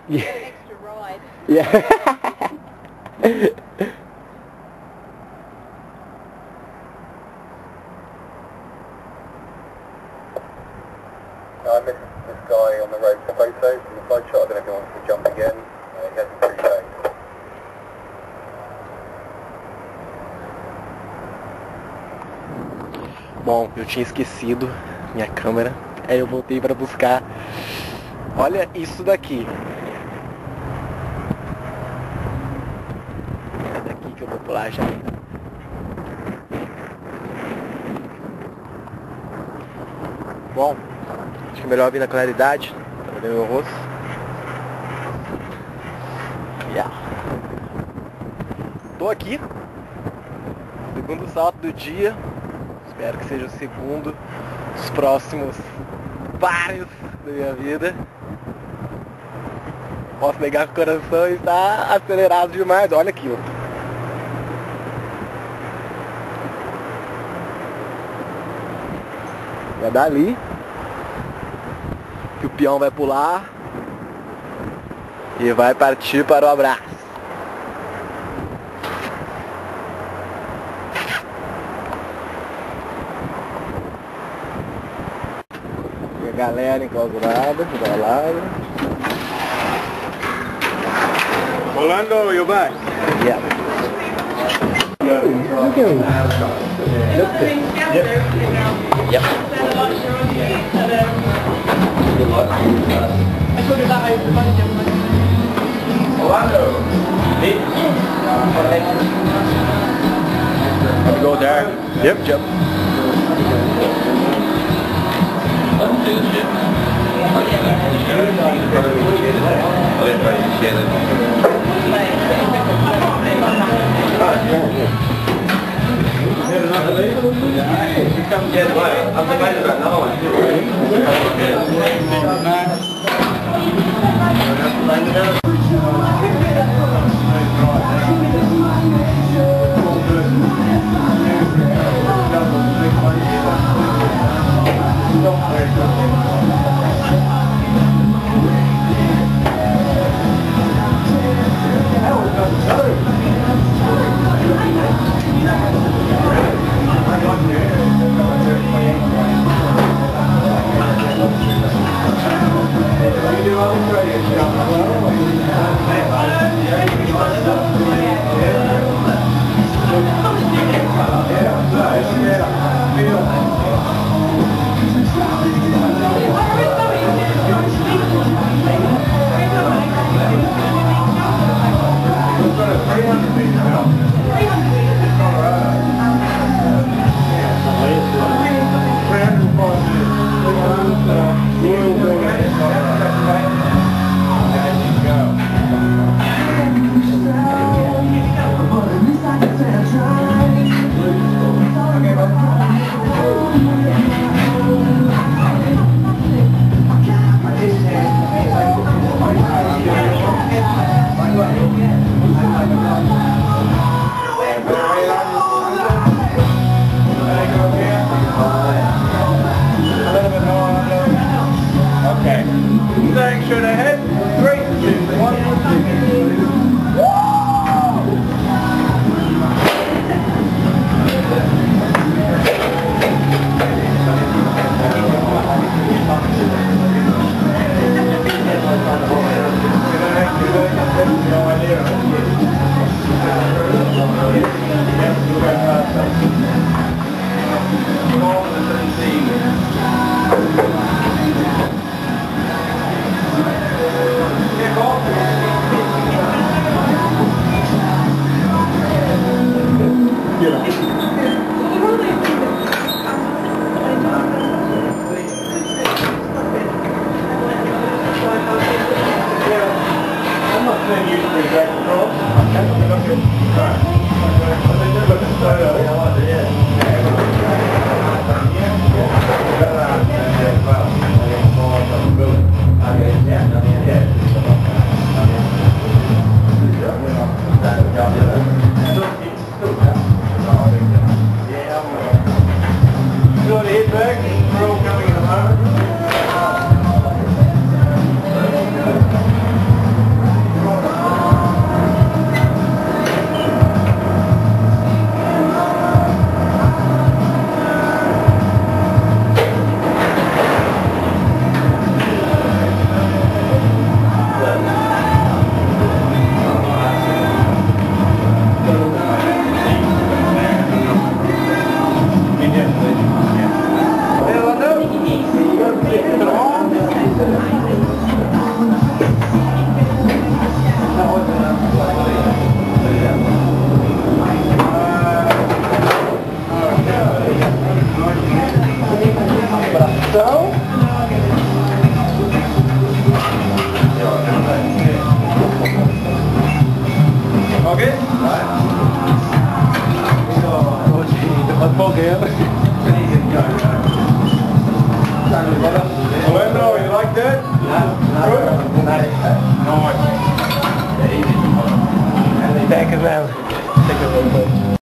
Yeah. Extra ride. Yeah. I missed this guy on the road photos from the side shot. I don't know if he wants to jump again. He hasn't pretty late. Bom, eu tinha esquecido minha câmera, aí eu voltei para buscar. Olha isso daqui. É daqui que eu vou pular já. Bom, acho que é melhor vir na claridade para ver meu rosto. Yeah. Tô aqui, segundo salto do dia. Espero que seja o segundo dos próximos vários da minha vida. Posso negar que o coração está acelerado demais. Olha aquilo. Vai dar ali que o peão vai pular e vai partir para o abraço. E a galera enclausurada, embalada. Orlando, you're back. Yeah. Yep. Orlando. Let me go there. Yep, jump. Straight ahead. 3, 2, 1. Thank you, man. Thank you very much.